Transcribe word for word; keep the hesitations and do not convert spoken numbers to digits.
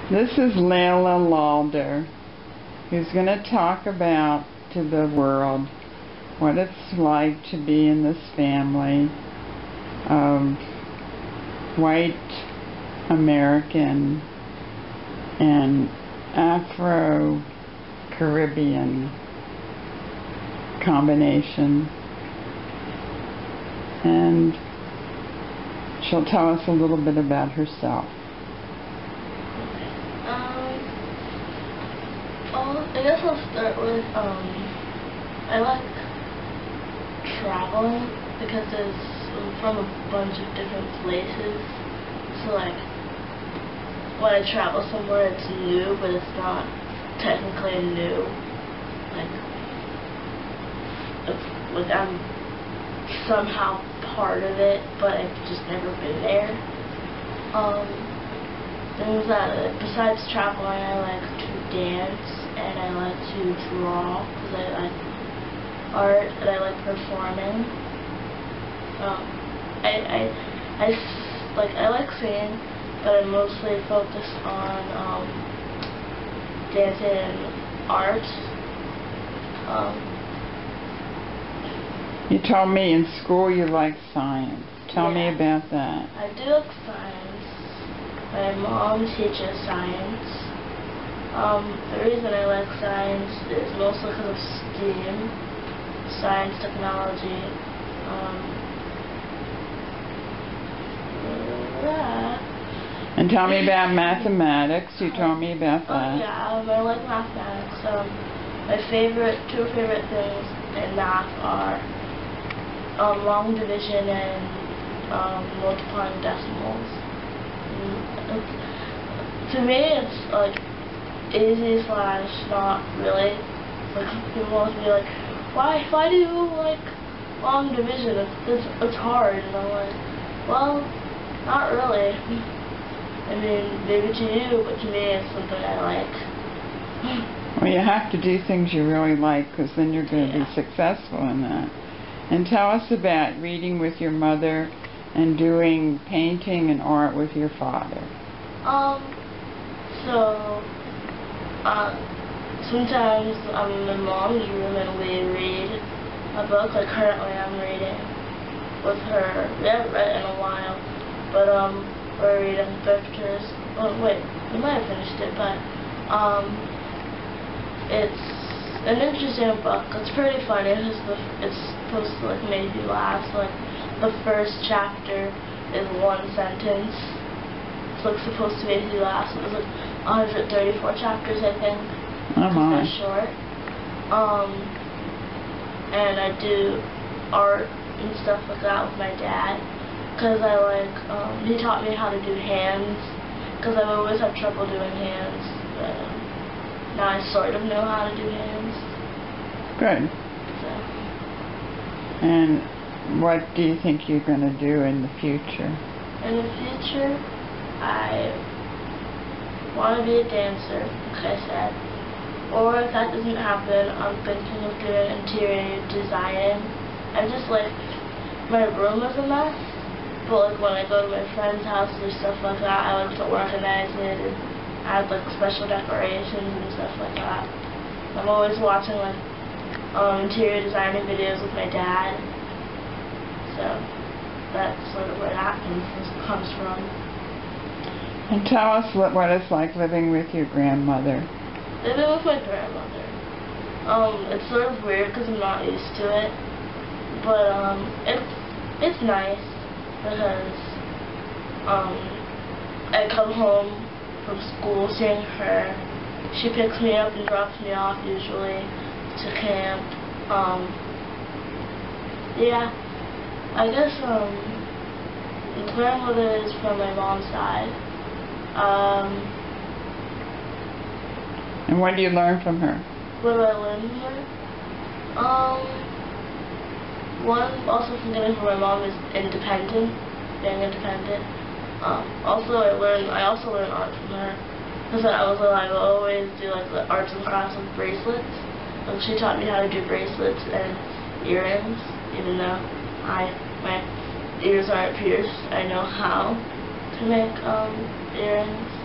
This is Layla Lauder, who's going to talk about to the world what it's like to be in this family of white American and Afro-Caribbean combination. And she'll tell us a little bit about herself. I guess I'll start with, um, I like traveling because there's, I'm from a bunch of different places, so like, when I travel somewhere it's new, but it's not technically new, like, it's, like I'm somehow part of it, but I've just never been there. Um, things that, like, besides traveling, I like to dance. And I like to draw because I like art and I like performing. Um, I, I, I, like, I like singing, but I'm mostly focused on um, dancing and art. Um, you told me in school you like science. Tell yeah, me about that. I do like science. My mom teaches science. Um, the reason I like science is mostly because of STEAM, science, technology, um, yeah. And tell me about mathematics. You told me about that. Oh yeah, um, I like mathematics. Um, my favorite, two favorite things in math are um, long division and um, multiplying decimals. And it's, to me, it's like easy slash not really. Like, people want to be like, why why do you like long division? It's, it's it's hard. And I'm like, well, not really. I mean, maybe to you, but to me it's something I like. Well, you have to do things you really like, because then you're going to yeah. be successful in that. And tell us about reading with your mother and doing painting and art with your father. Um, so Uh, sometimes I'm in my mom's room and we read a book. Like currently I'm reading with her. We haven't read it in a while, but um, we're reading Victor's. Oh wait, we might have finished it, but um, it's an interesting book. It's pretty funny. It's, the, it's supposed to like make you laugh. So, like the first chapter is one sentence. It's like supposed to make you laugh. So it's like one hundred thirty-four chapters, I think. Oh my. They're short. Um, and I do art and stuff like that with my dad, because I like, um, he taught me how to do hands, because I've always had trouble doing hands, but um, now I sort of know how to do hands. Good. So. And what do you think you're going to do in the future? In the future, I want to be a dancer, like I said. Or if that doesn't happen, I'm thinking of doing interior designing. I just like, my room is a mess, but like when I go to my friend's house or stuff like that, I like to organize it and add like special decorations and stuff like that. I'm always watching like um, interior designing videos with my dad, so that's sort of where that comes from. And tell us what, what it's like living with your grandmother. Living with my grandmother. Um, it's sort of weird because I'm not used to it, but um, it's it's nice because um, I come home from school seeing her. She picks me up and drops me off usually to camp. Um, yeah, I guess um, my grandmother is from my mom's side. Um, and what do you learn from her? What do I learn from her? Um, one, also something from my mom is independent, being independent. Um, also I learn, I also learn art from her, because when I was little I would always do like the arts and crafts with bracelets. Like, she taught me how to do bracelets and earrings, even though I, my ears aren't pierced, I know how to make um, earrings.